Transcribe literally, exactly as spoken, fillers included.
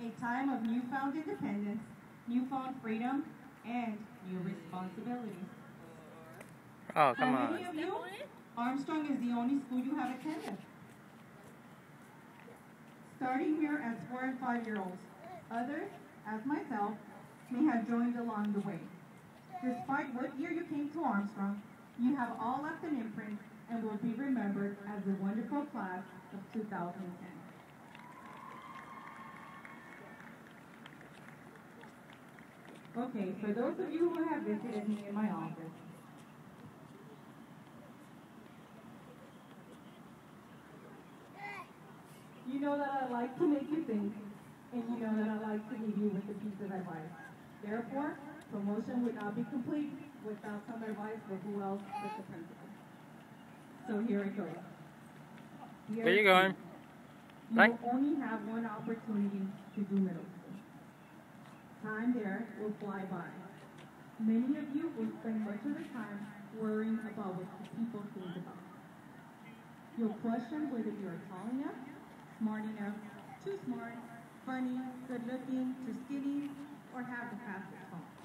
a time of newfound independence, newfound freedom, and new responsibilities. Oh, For come many on. of you, Armstrong is the only school you have attended. Starting here as four and five-year-olds, others, as myself, may have joined along the way. Despite what year you came to Armstrong, you have all left an imprint and will be remembered as the wonderful class of two thousand ten. Okay, for those of you who have visited me in my office, you know that I like to make you think, and you know that I like to leave you with a piece of advice. Therefore, promotion would not be complete without some advice for who else but the principal. So here it goes. Here Where you going? You Right? will only have one opportunity to do middle school. Time there will fly by. Many of you will spend much of the time worrying about what people think about. You'll question whether you're tall enough, smart enough, too smart, funny, good looking, too skinny, or have the fastest phone.